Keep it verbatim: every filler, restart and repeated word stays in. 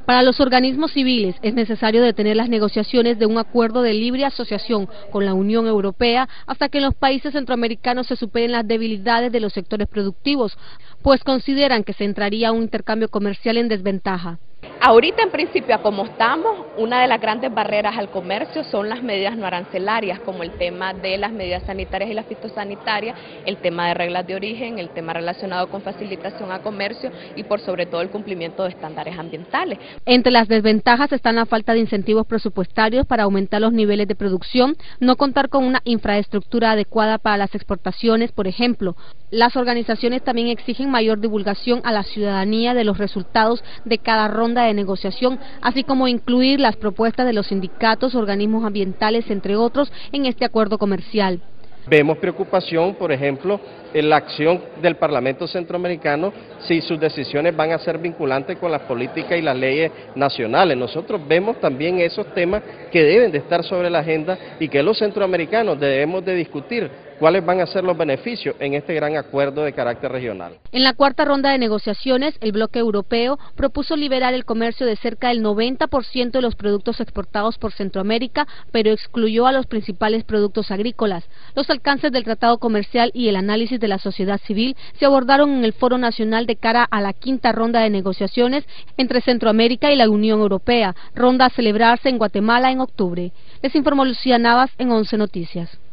Para los organismos civiles es necesario detener las negociaciones de un acuerdo de libre asociación con la Unión Europea hasta que en los países centroamericanos se superen las debilidades de los sectores productivos, pues consideran que se entraría a un intercambio comercial en desventaja. Ahorita, en principio, a como estamos, una de las grandes barreras al comercio son las medidas no arancelarias, como el tema de las medidas sanitarias y las fitosanitarias, el tema de reglas de origen, el tema relacionado con facilitación a comercio y por sobre todo el cumplimiento de estándares ambientales. Entre las desventajas están la falta de incentivos presupuestarios para aumentar los niveles de producción, no contar con una infraestructura adecuada para las exportaciones, por ejemplo. Las organizaciones también exigen mayor divulgación a la ciudadanía de los resultados de cada ronda de negociación, así como incluir las propuestas de los sindicatos, organismos ambientales, entre otros, en este acuerdo comercial. Vemos preocupación, por ejemplo, en la acción del Parlamento Centroamericano, si sus decisiones van a ser vinculantes con las políticas y las leyes nacionales. Nosotros vemos también esos temas que deben de estar sobre la agenda y que los centroamericanos debemos de discutir cuáles van a ser los beneficios en este gran acuerdo de carácter regional. En la cuarta ronda de negociaciones, el bloque europeo propuso liberar el comercio de cerca del noventa por ciento de los productos exportados por Centroamérica, pero excluyó a los principales productos agrícolas. Los alcances del tratado comercial y el análisis de la sociedad civil se abordaron en el Foro Nacional de cara a la quinta ronda de negociaciones entre Centroamérica y la Unión Europea, ronda a celebrarse en Guatemala en octubre. Les informó Lucía Navas en Once Noticias.